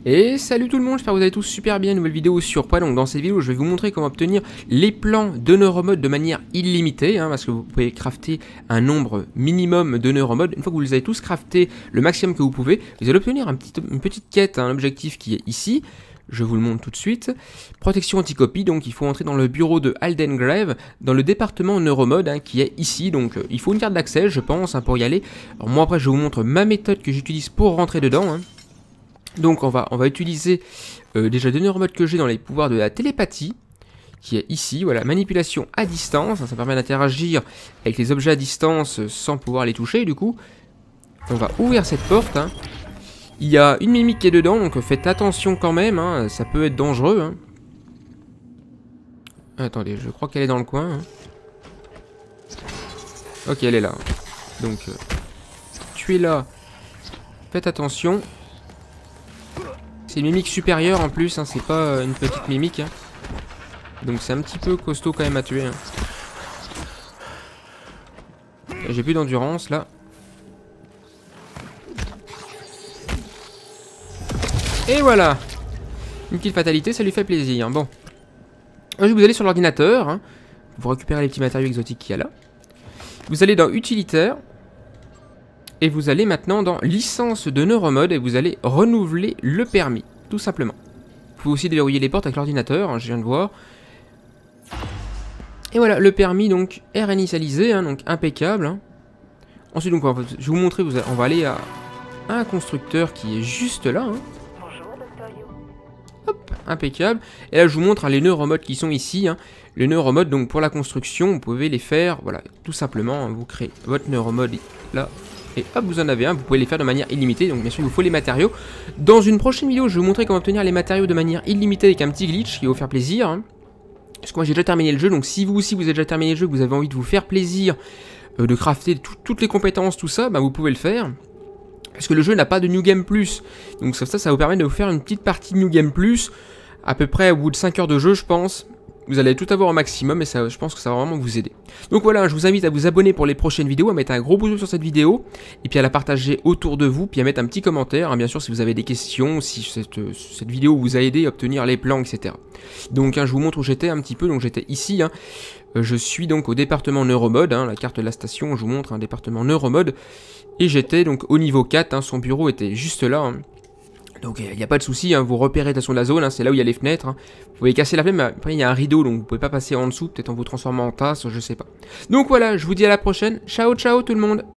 Et salut tout le monde, j'espère que vous allez tous super bien, nouvelle vidéo sur Poids. Donc dans cette vidéo je vais vous montrer comment obtenir les plans de neuromode de manière illimitée, parce que vous pouvez crafter un nombre minimum de neuromode. Une fois que vous les avez tous craftés le maximum que vous pouvez, vous allez obtenir une petite quête, un objectif qui est ici. Je vous le montre tout de suite. Protection anti-copie, donc il faut entrer dans le bureau de Aldengrave, dans le département neuromode, qui est ici. Donc il faut une carte d'accès, je pense, pour y aller. Alors moi après je vous montre ma méthode que j'utilise pour rentrer dedans. Donc on va utiliser déjà deux neuromodes que j'ai dans les pouvoirs de la télépathie, qui est ici, voilà, manipulation à distance, ça permet d'interagir avec les objets à distance sans pouvoir les toucher. Du coup, on va ouvrir cette porte. Il y a une mimique qui est dedans, donc faites attention quand même, ça peut être dangereux. Attendez, je crois qu'elle est dans le coin. Ok, elle est là. Donc, tuez-la, faites attention. C'est une mimique supérieure en plus, c'est pas une petite mimique. Donc c'est un petit peu costaud quand même à tuer. J'ai plus d'endurance là. Et voilà. Une petite fatalité, ça lui fait plaisir. Bon. Vous allez sur l'ordinateur. Vous récupérez les petits matériaux exotiques qu'il y a là. Vous allez dans utilitaire. Et vous allez maintenant dans licence de neuromode et vous allez renouveler le permis, tout simplement. Vous pouvez aussi déverrouiller les portes avec l'ordinateur, je viens de voir. Et voilà, le permis donc est réinitialisé, donc impeccable. Ensuite, donc, je vais vous montrer, on va aller à un constructeur qui est juste là. Hop, impeccable. Et là, je vous montre les neuromodes qui sont ici. Les neuromodes, donc pour la construction, vous pouvez les faire, voilà, tout simplement. Vous créez votre neuromode là. Et hop, vous en avez un, vous pouvez les faire de manière illimitée, donc bien sûr il vous faut les matériaux. Dans une prochaine vidéo, je vais vous montrer comment obtenir les matériaux de manière illimitée avec un petit glitch qui va vous faire plaisir. Parce que moi j'ai déjà terminé le jeu, donc si vous aussi vous avez déjà terminé le jeu, que vous avez envie de vous faire plaisir, de crafter toutes les compétences, tout ça, vous pouvez le faire. Parce que le jeu n'a pas de New Game Plus, donc ça vous permet de vous faire une petite partie New Game Plus, à peu près au bout de 5 heures de jeu je pense. Vous allez tout avoir au maximum et ça, je pense que ça va vraiment vous aider. Donc voilà, je vous invite à vous abonner pour les prochaines vidéos, à mettre un gros pouce bleu sur cette vidéo, et puis à la partager autour de vous, puis à mettre un petit commentaire, bien sûr si vous avez des questions, si cette vidéo vous a aidé à obtenir les plans, etc. Donc je vous montre où j'étais un petit peu, donc j'étais ici, je suis donc au département neuromode, la carte de la station, je vous montre un département neuromode, et j'étais donc au niveau 4, son bureau était juste là. Donc il n'y a pas de souci, vous repérez de toute façon la zone, c'est là où il y a les fenêtres. Vous pouvez casser la fenêtre, mais après il y a un rideau, donc vous pouvez pas passer en dessous, peut-être en vous transformant en tasse, je sais pas. Donc voilà, je vous dis à la prochaine. Ciao ciao tout le monde.